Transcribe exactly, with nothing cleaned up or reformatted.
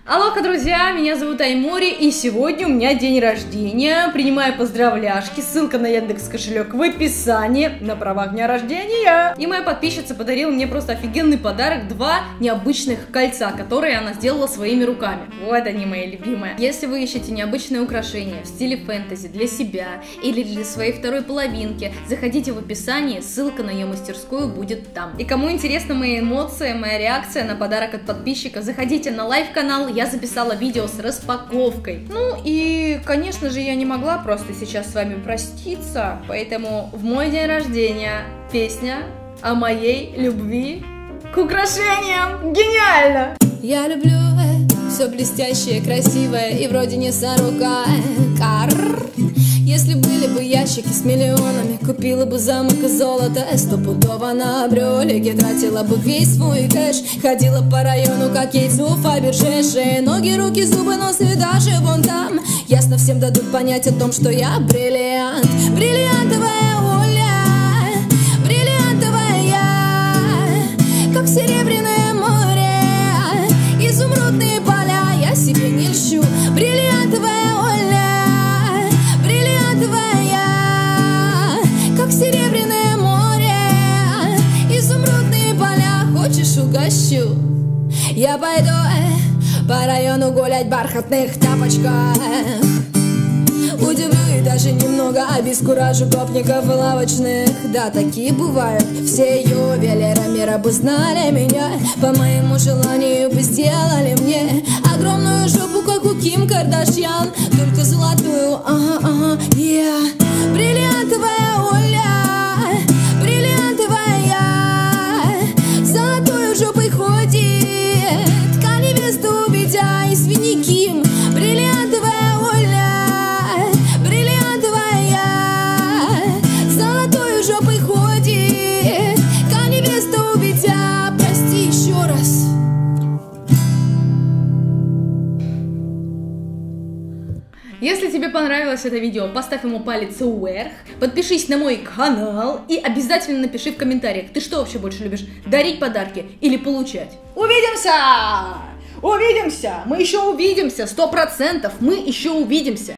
Алоха, друзья, меня зовут Аймори, и сегодня у меня день рождения. Принимаю поздравляшки, ссылка на Яндекс кошелек в описании, на правах дня рождения. И моя подписчица подарила мне просто офигенный подарок, два необычных кольца, которые она сделала своими руками. Вот они, мои любимые. Если вы ищете необычные украшения в стиле фэнтези для себя или для своей второй половинки, заходите в описание, ссылка на ее мастерскую будет там. И кому интересны мои эмоции, моя реакция на подарок от подписчика, заходите на лайв-канал. Я записала видео с распаковкой. Ну и, конечно же, я не могла просто сейчас с вами проститься, поэтому в мой день рождения песня о моей любви к украшениям. Гениально! Я люблю все блестящее, красивое и вроде не сорока. Если были бы ящики с миллионами, купила бы замок из золота, стопудово на брюлике тратила бы весь свой кэш. Ходила по району, как яйцо Фаберже. Шеи, ноги, руки, зубы, нос и даже вон там. Ясно всем дадут понять о том, что я бриллиант. Бриллиантовая Оля, бриллиантовая я, как серебряное море, изумрудные поля. Я себе не льщу. Бриллиантовая Оля, бриллиантовая я, как серебряное море, изумрудные поля. Хочешь, угощу? Я пойду по району гулять в бархатных тапочках. Удивлю и даже немного обескуражу гопников и лавочных. Да, такие бывают. Все ювелиры мира бы знали меня. По моему желанию бы сделали мне огромную жопу, как у Ким Кардашьян, только золотую, ага, ага, yeah. Бриллиантовая Оля, бриллиантовая я, золотую жопой ходит, ткань невесту убедя, извини, Ким. Бриллиантовая Оля, бриллиантовая я, золотую жопой ходит, ткань невесту убедя. Прости еще раз. Если тебе понравилось это видео, поставь ему палец вверх, подпишись на мой канал и обязательно напиши в комментариях, ты что вообще больше любишь, дарить подарки или получать. Увидимся! Увидимся! Мы еще увидимся, сто процентов мы еще увидимся!